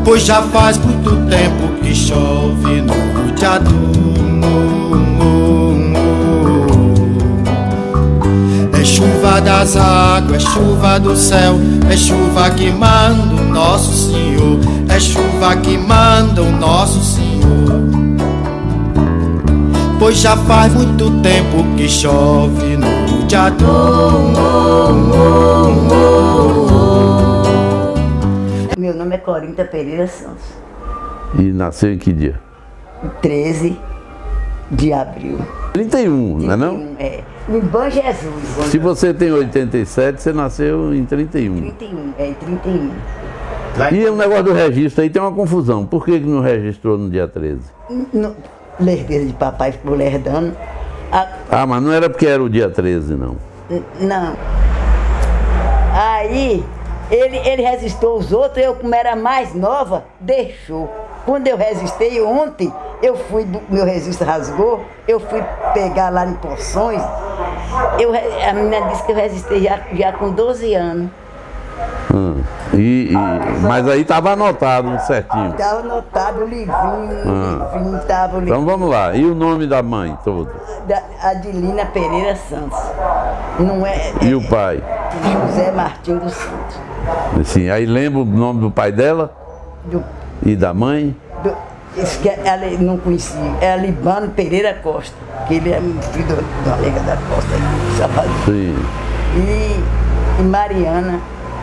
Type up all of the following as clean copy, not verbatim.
pois já faz muito tempo que chove no Rodeado. É chuva das águas, é chuva do céu, é chuva que manda o nosso Senhor, é chuva que manda o nosso Senhor, pois já faz muito tempo que chove no Rodeado. Meu nome é Corinta Pereira Santos. E nasceu em que dia? 13 de abril. 31, não é não? É, em Bom Jesus. Se você tem 87, você nasceu em 31. 31, é 31. E o negócio do registro aí tem uma confusão. Por que não registrou no dia 13? Herdeiro de papai ficou lerdando. Ah, mas não era porque era o dia 13, não. Não. Aí, ele resistou os outros, eu como era mais nova, deixou. Quando eu resistei ontem, meu registro rasgou, eu fui pegar lá em Poções, a menina disse que eu resistei já com 12 anos. Mas aí estava anotado certinho. Estava anotado o livrinho, estava o livrinho. Então vamos lá, e o nome da mãe todo? Adelina Pereira Santos. Não é, e o pai? José Martim dos Santos. Sim, aí lembra o nome do pai dela? E da mãe? Isso que ela não conhecia, é Libano Pereira Costa, que ele é filho do Alega da Costa, de Salvador. Sim. E Mariana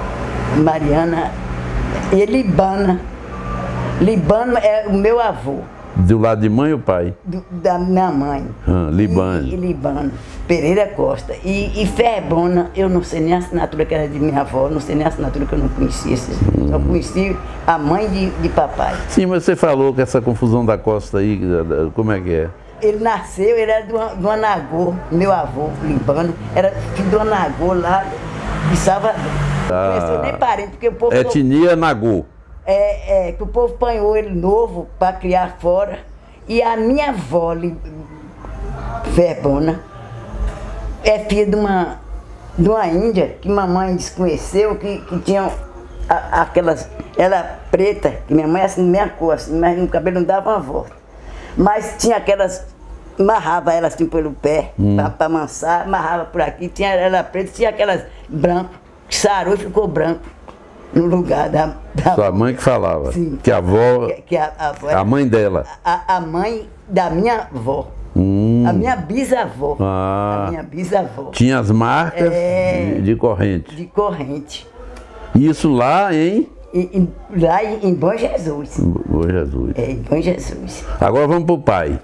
e Libana. Libano é o meu avô. Do lado de mãe ou pai? Da minha mãe. Libano. E Libano Pereira Costa. E Ferbona, eu não sei nem a assinatura que era de minha avó, não sei nem a assinatura que eu não conhecia. Só conheci a mãe de papai. Sim, mas você falou que essa confusão da Costa aí, como é que é? Ele nasceu, ele era do Anagô, meu avô, Libano, era filho do Anagô lá de Salvador. Não conheceu nem parente, porque o povo... Etnia Nagô. Que o povo apanhou ele novo para criar fora. E a minha avó, Ferbona, é filha de uma índia que mamãe desconheceu, que tinha aquelas... Ela preta, que minha mãe é assim, minha cor, assim, mas no cabelo não dava uma volta. Mas tinha aquelas... Amarrava ela assim pelo pé, para amansar, amarrava por aqui. Tinha ela preta, tinha aquelas branco, que sarou e ficou branco. No lugar da sua mãe que falava? Sim. Que a avó... a mãe dela? A mãe da minha avó. A minha bisavó. A minha bisavó. Tinha as marcas de corrente? De corrente. Isso lá lá em Bom Jesus. Bom Jesus. Em Bom Jesus. Agora vamos para o pai.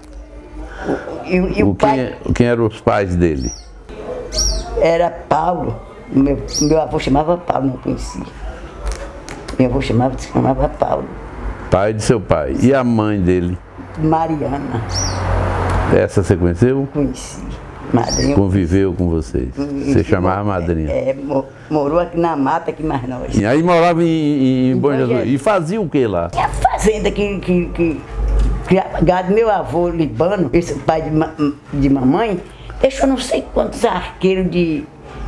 O pai... Quem eram os pais dele? Era Paulo. Meu avô chamava Paulo, não conhecia. Meu avô chamava Paulo. Pai de seu pai. E a mãe dele? Mariana. Essa você conheceu? Conheci. Madrinha. Conviveu com vocês? Você chamava madrinha? Morou aqui na mata, aqui mais nós. E aí morava em Bom Jesus. E fazia o que lá? Tinha fazenda que gado. Meu avô Libano, esse pai de mamãe, deixou não sei quantos arqueiros de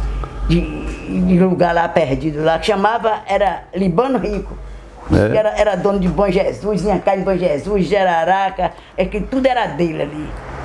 lugar lá perdido lá, que chamava, era Libano Rico. Era dono de Bom Jesus, vinha cá em Bom Jesus, Jararaca, que tudo era dele ali.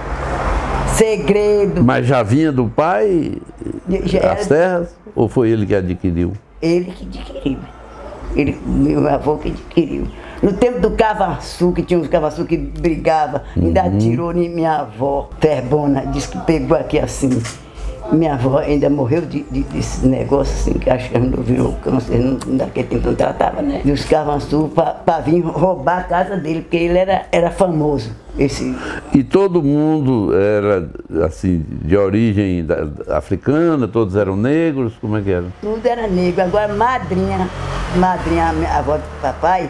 Segredo. Mas já vinha do pai as terras? Ou foi ele que adquiriu? Ele que adquiriu. Meu avô que adquiriu. No tempo do Cavaçu, que tinha uns Cavaçu que brigavam, ainda atirou em minha avó, Ferbona, disse que pegou aqui assim. Minha avó ainda morreu desse negócio assim, que acho que não virou câncer, naquele tempo não tratava, né? Dos Cavaçu para vir roubar a casa dele, porque ele era famoso. E todo mundo era assim, de origem africana, todos eram negros, como é que era? Tudo era negro. Agora madrinha, a avó do papai,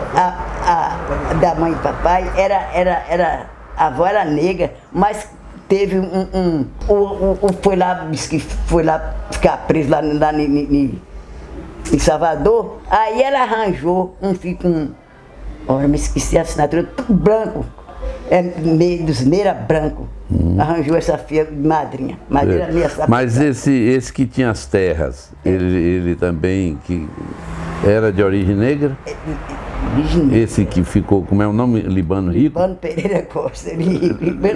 da mãe do papai, a avó era negra, mas teve foi lá ficar preso lá em Salvador, aí ela arranjou um filho com, olha, me esqueci a assinatura, tudo branco, dos meira branco, arranjou essa filha de madrinha. Mas esse que tinha as terras, ele também que era de origem negra? bisneto. Esse que ficou, como é o nome? Libano Rico? Libano Pereira Costa. Ele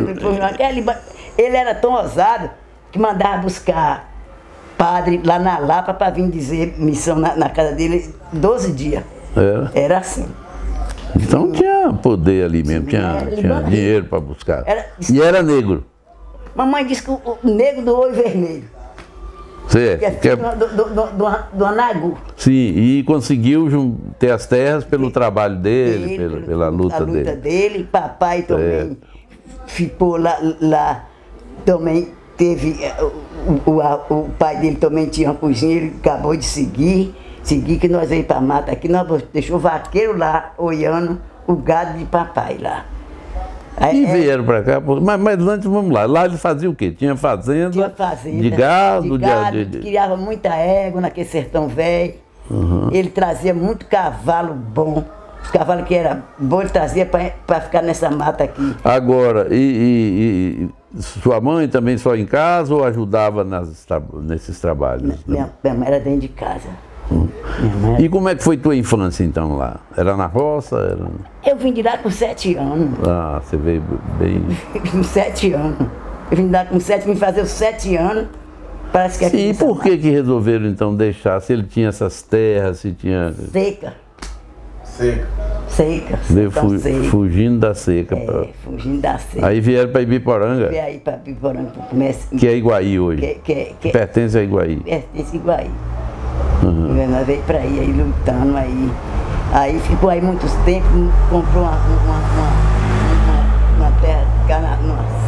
era tão ousado que mandava buscar padre lá na Lapa para vir dizer missão na casa dele 12 dias. Era assim. Então tinha poder ali mesmo, tinha dinheiro para buscar. E era negro. Mamãe disse que o negro do olho vermelho. Certo. Que é do Anagu. Sim, e conseguiu ter as terras pelo trabalho dele, pela luta dele. Papai também ficou lá também teve, o pai dele também tinha uma cozinha, ele acabou de seguir que nós veio para a mata aqui, nós deixou o vaqueiro lá, olhando o gado de papai lá. Aí, vieram para cá, mas antes vamos lá eles faziam o quê? Tinha fazenda de gado, criava muita égua naquele sertão velho, ele trazia muito cavalo bom, cavalo que era bom ele trazia para ficar nessa mata aqui. Agora, e sua mãe também só em casa ou ajudava nesses trabalhos? Minha mãe era dentro de casa. E como é que foi tua infância então lá? Era na roça? Eu vim de lá com 7 anos. Ah, você veio bem... Com 7 anos. Eu vim de lá com 7, vim fazer os 7 anos. Parece que e por que resolveram então deixar? Se ele tinha essas terras, se tinha... Seca. Veio fugindo da seca. Fugindo da seca. Aí vieram para Ibiporanga. Veio aí para Ibiporanga. Que é Iguaí hoje. Que pertence a Iguaí. Pertence a Iguaí. Nós veio para aí lutando aí. Aí ficou aí muitos tempos, comprou uma terra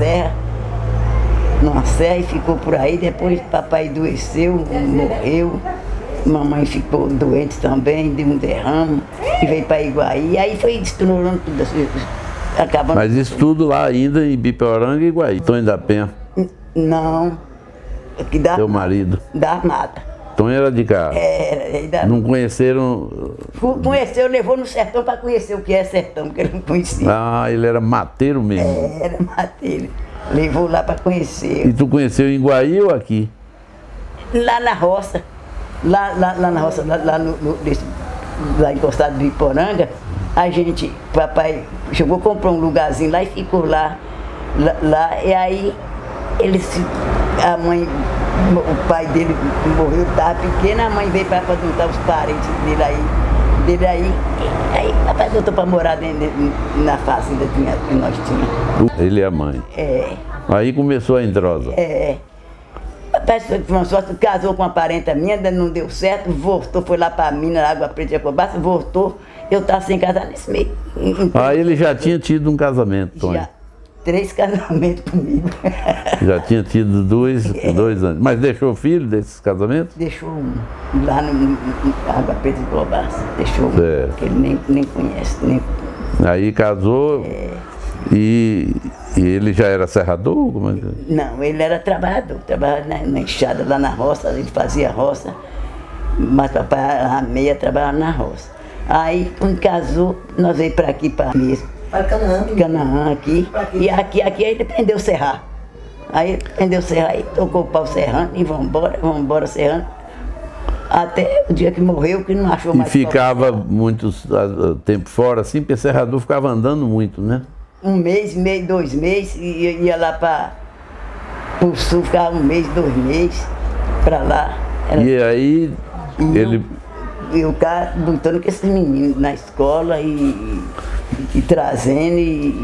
numa serra e ficou por aí. Depois papai adoeceu, morreu. Mamãe ficou doente também, deu um derrame e veio para Iguaí. Aí foi destruindo tudo assim, acabando. Mas isso tudo lá ainda em Ibiporanga e Iguaí. Tonho da Penha? Não. Teu marido? Da Mata. Tonho era de cá? Era. Não conheceram? Conheceu, levou no sertão para conhecer o que é sertão, porque ele não conhecia. Ah, ele era mateiro mesmo? Era mateiro. Levou lá para conhecer. E tu conheceu em Iguaí ou aqui? Lá na roça. Lá na roça, lá encostado do Iporanga, papai chegou, comprou um lugarzinho lá e ficou lá, e aí o pai dele morreu, estava pequeno, a mãe veio para juntar os parentes dele aí papai voltou para morar na fazenda que nós tínhamos. Ele e a mãe? Aí começou a entrosa? Papai casou com uma parenta minha, não deu certo, voltou, foi lá para Minas, Água Preta e Jacobaça, voltou, eu estava sem casar nesse meio. Aí ele já tinha tido um casamento, Tonho? Já, 3 casamentos comigo. Já tinha tido 2 anos. Mas deixou filho desses casamentos? Deixou um, lá no Água Preta e Jacobaça, deixou um, que ele nem conhece. Aí casou e ele já era serrador? Como é que... Não, ele era trabalhador, trabalhava na enxada lá na roça, ele fazia roça, mas papai a meia trabalhava na roça. Aí quando casou, nós veio para aqui, para mesmo. Para Canaã aqui. E aqui aí ele aprendeu a serrar. Aí aprendeu a serrar, aí tocou o pau serrando e vamos embora serrando. Até o dia que morreu, que não achou mais. E ficava muito tempo fora assim, porque o serrador ficava andando muito, né? 1 mês, 2 meses, e ia lá para o sul, ficava 1 mês, 2 meses, para lá. E aí ele... Eu cá lutando com esses meninos na escola e trazendo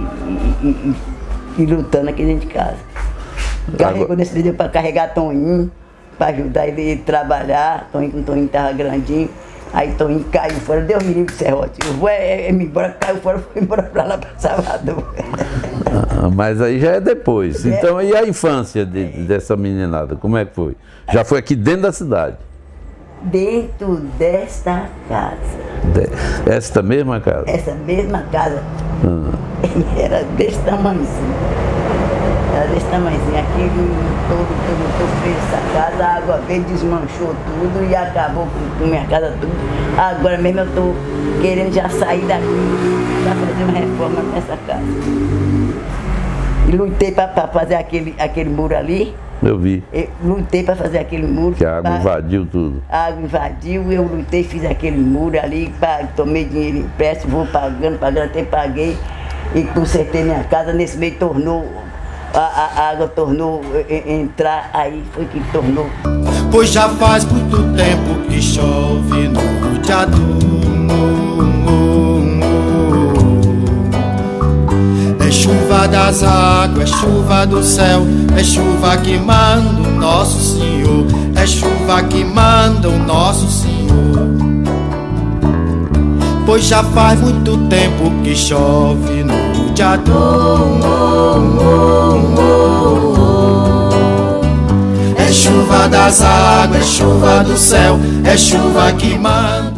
e lutando aqui dentro de casa. Carregou nesse vídeo para carregar Toninho, para ajudar ele a trabalhar. Toninho estava grandinho. Aí Toninho caiu fora, Deus me livre, serrote. Eu vou embora, caiu fora, fui embora para lá, para Salvador. Mas aí já é depois. Então, e a infância dessa meninada, como é que foi? Já foi aqui dentro da cidade? Dentro desta casa. Esta mesma casa? Essa mesma casa. Era desse tamanhozinho. Aqui todo fez essa casa, a água veio, desmanchou tudo e acabou com minha casa tudo. Agora mesmo eu estou querendo já sair daqui para fazer uma reforma nessa casa. E lutei para fazer aquele muro ali. Eu vi. Eu lutei para fazer aquele muro. Que a água invadiu tudo. A água invadiu, eu lutei, fiz aquele muro ali, tomei dinheiro empréstimo, vou pagando, até paguei e consertei minha casa. Nesse meio tornou, a água tornou entrar, aí foi que tornou. Pois já faz muito tempo que chove no rodeado. É chuva das águas, é chuva do céu, é chuva que manda o nosso Senhor, é chuva que manda o nosso Senhor. Pois já faz muito tempo que chove no rodeador. É chuva das águas, é chuva do céu, é chuva que manda